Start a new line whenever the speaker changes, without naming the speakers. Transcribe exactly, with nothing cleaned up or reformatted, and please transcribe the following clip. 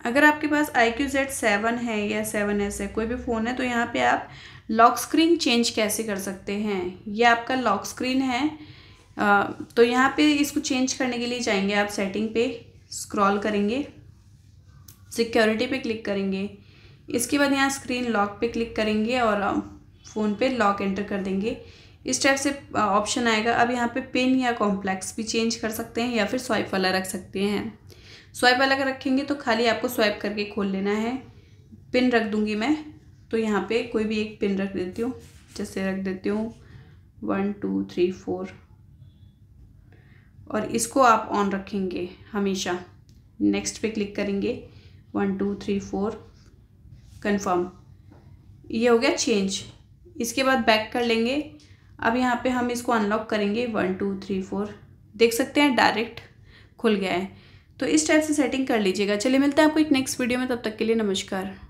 अगर आपके पास आई क्यू जेड सेवन है या सेवन एस है, कोई भी फ़ोन है, तो यहाँ पे आप लॉक स्क्रीन चेंज कैसे कर सकते हैं। ये आपका लॉक स्क्रीन है, आ, तो यहाँ पे इसको चेंज करने के लिए जाएंगे आप सेटिंग पे, स्क्रॉल करेंगे, सिक्योरिटी पे क्लिक करेंगे, इसके बाद यहाँ स्क्रीन लॉक पे क्लिक करेंगे और फ़ोन पे लॉक एंटर कर देंगे। इस टाइप से ऑप्शन आएगा। अब यहाँ पे पिन या कॉम्प्लेक्स भी चेंज कर सकते हैं या फिर स्वाइप वाला रख सकते हैं। स्वाइप वाला का रखेंगे तो खाली आपको स्वाइप करके खोल लेना है। पिन रख दूंगी मैं, तो यहाँ पे कोई भी एक पिन रख देती हूँ, जैसे रख देती हूँ वन टू थ्री फोर, और इसको आप ऑन रखेंगे हमेशा। नेक्स्ट पे क्लिक करेंगे, one two three four, confirm. ये हो गया चेंज। इसके बाद बैक कर लेंगे। अब यहाँ पे हम इसको अनलॉक करेंगे, वन टू थ्री फोर, देख सकते हैं डायरेक्ट खुल गया है। तो इस टाइप से सेटिंग कर लीजिएगा। चलिए मिलते हैं आपको एक नेक्स्ट वीडियो में, तब तक के लिए नमस्कार।